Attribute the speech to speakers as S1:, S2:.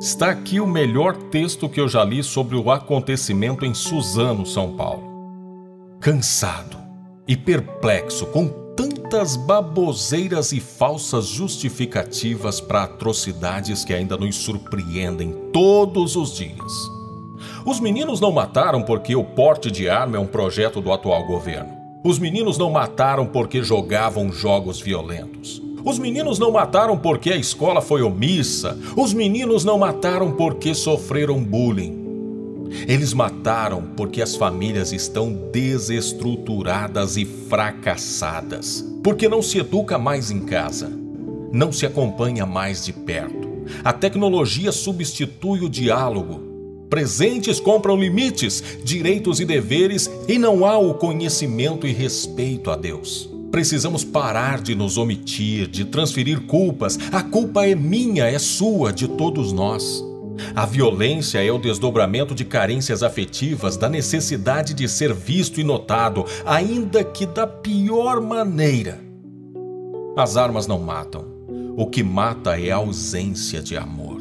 S1: Está aqui o melhor texto que eu já li sobre o acontecimento em Suzano, São Paulo. Cansado e perplexo com tantas baboseiras e falsas justificativas para atrocidades que ainda nos surpreendem todos os dias. Os meninos não mataram porque o porte de arma é um projeto do atual governo. Os meninos não mataram porque jogavam jogos violentos. Os meninos não mataram porque a escola foi omissa. Os meninos não mataram porque sofreram bullying. Eles mataram porque as famílias estão desestruturadas e fracassadas. Porque não se educa mais em casa. Não se acompanha mais de perto. A tecnologia substitui o diálogo. Presentes compram limites, direitos e deveres, e não há o conhecimento e respeito a Deus. Precisamos parar de nos omitir, de transferir culpas. A culpa é minha, é sua, de todos nós. A violência é o desdobramento de carências afetivas, da necessidade de ser visto e notado, ainda que da pior maneira. As armas não matam. O que mata é a ausência de amor.